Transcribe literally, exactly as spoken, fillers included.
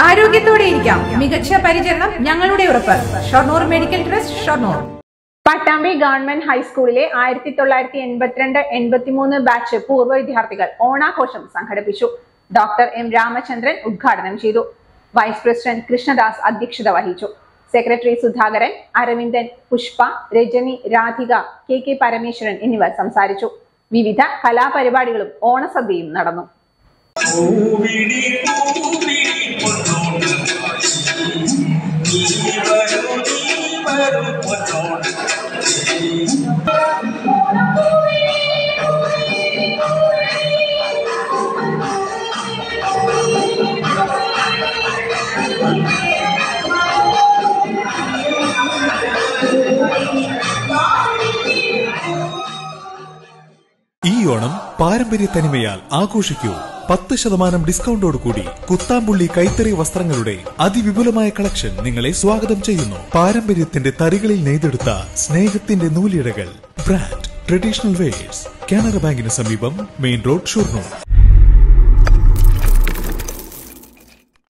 ആരോഗ്യത്തോടെ ഇരിക്കാം. മികച്ച പരിചരണം ഞങ്ങളുടെ ഉറപ്പ്. Shoranur medical trust, Shoranur. Pattambi government ഹൈസ്കൂളിലെ ആയിരത്തി തൊള്ളായിരത്തി എൺപത്തിരണ്ട് എൺപത്തിമൂന്ന് ബാച്ച് പൂർവ്വ വിദ്യാർത്ഥികൾ ഓണാഘോഷം സംഘടിപ്പിച്ചു. ഡോക്ടർ എം രാമചന്ദ്രൻ ഉദ്ഘാടനം ചെയ്തു. വൈസ് പ്രസിഡന്റ് കൃഷ്ണദാസ് അധ്യക്ഷത വഹിച്ചു. Secretary Sudhakaran, Aravindan, Pushpa, Rajani, Radhika, K K Parameswaran എന്നിവർ സംസാരിച്ചു. വിവിധ കലാപരിപാടികളും ഓണസദ്യയും നടന്നു. ഈ ഓണം പാരമ്പര്യ തനിമയാൽ ആഘോഷിക്കൂ. പത്ത് ശതമാനം ഡിസ്കൗണ്ടോട് കൂടി കുത്താമ്പുള്ളി കൈത്തറി വസ്ത്രങ്ങളുടെ അതിവിപുലമായ കളക്ഷൻ നിങ്ങളെ സ്വാഗതം ചെയ്യുന്നു. പാരമ്പര്യത്തിന്റെ തറികളിൽ നെയ്തെടുത്ത സ്നേഹത്തിന്റെ നൂലിഴകൾ. ബ്രാൻഡ് ട്രഡീഷണൽ വെയേഴ്സ്, കാനറ ബാങ്കിന് സമീപം, മെയിൻ റോഡ്, ഷൊർണൂർ.